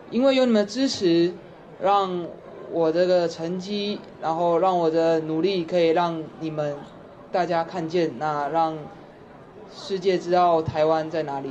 因为有你们的支持，让我这个成绩，然后让我的努力可以让你们大家看见，那让世界知道台湾在哪里。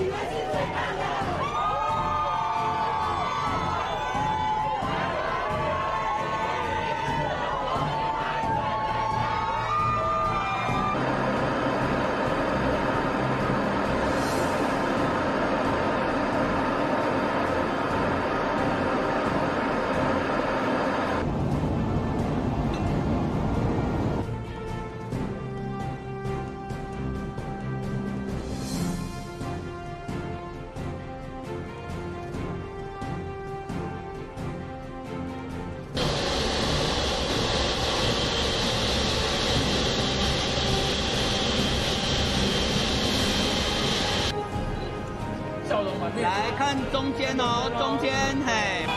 来看中间哦，中间嘿。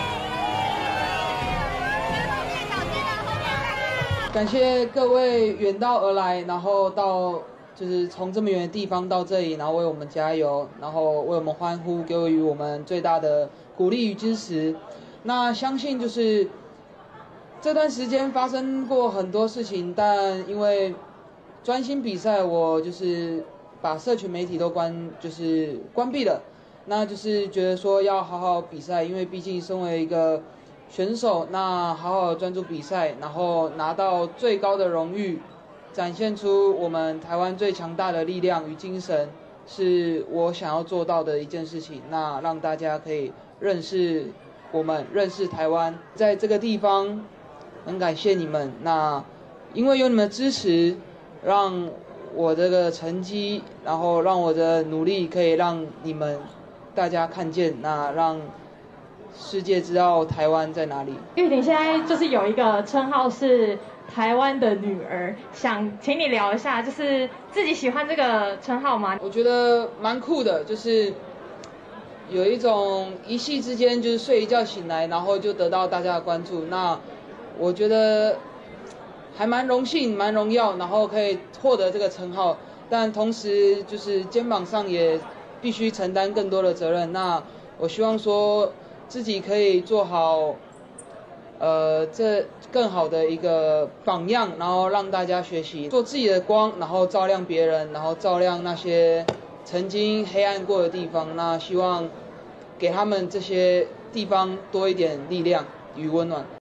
感谢各位远道而来，然后到就是从这么远的地方到这里，然后为我们加油，然后为我们欢呼，给予我们最大的鼓励与支持。那相信就是这段时间发生过很多事情，但因为专心比赛，我就是把社群媒体都关闭了。那就是觉得说要好好比赛，因为毕竟身为一个选手，那好好专注比赛，然后拿到最高的荣誉，展现出我们台湾最强大的力量与精神，是我想要做到的一件事情。那让大家可以认识我们，认识台湾，在这个地方很感谢你们。那因为有你们的支持，让我这个成绩，然后让我的努力可以让你们大家看见，那让世界知道台湾在哪里。 玉婷现在就是有一个称号是台湾的女儿，想请你聊一下，就是自己喜欢这个称号吗？ 我觉得蛮酷的，就是有一种一夕之间就是睡一觉醒来，然后就得到大家的关注。那我觉得还蛮荣幸、蛮荣耀，然后可以获得这个称号，但同时就是肩膀上也必须承担更多的责任。那我希望说自己可以做好，这更好的一个榜样，然后让大家学习，做自己的光，然后照亮别人，然后照亮那些曾经黑暗过的地方。那希望给他们这些地方多一点力量与温暖。